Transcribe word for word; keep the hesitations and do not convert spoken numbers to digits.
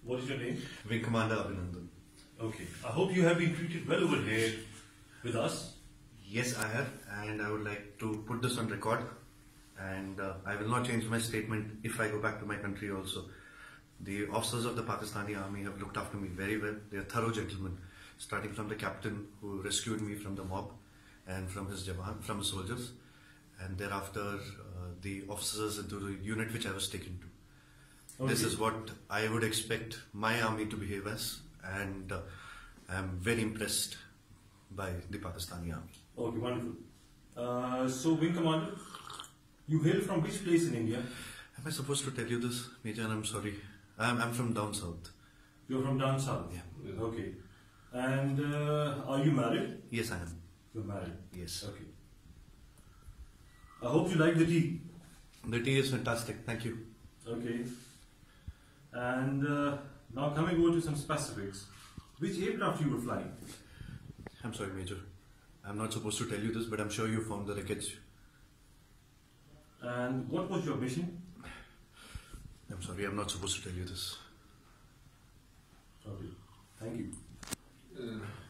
What is your name? Wing Commander Abhinandan. Okay. I hope you have been treated well over here with us. Yes, I have, and I would like to put this on record. And uh, I will not change my statement if I go back to my country also. The officers of the Pakistani army have looked after me very well. They are thorough gentlemen, starting from the captain who rescued me from the mob and from his jawan, from the soldiers, and thereafter uh, the officers into the unit which I was taken to. Okay. This is what I would expect my army to behave as, and uh, I am very impressed by the Pakistani army. Okay, wonderful. Uh, so, Wing Commander, you hail from which place in India? Am I supposed to tell you this, Major? I'm sorry. I'm, I'm from down south. You're from down south? Yeah. Okay. And uh, are you married? Yes, I am. You're married? Yes. Okay. I hope you like the tea. The tea is fantastic. Thank you. Okay. And uh, now coming over to some specifics. Which aircraft you were flying? I'm sorry, Major. I'm not supposed to tell you this, but I'm sure you found the wreckage. And what was your mission? I'm sorry, I'm not supposed to tell you this. Okay. Thank you. Uh,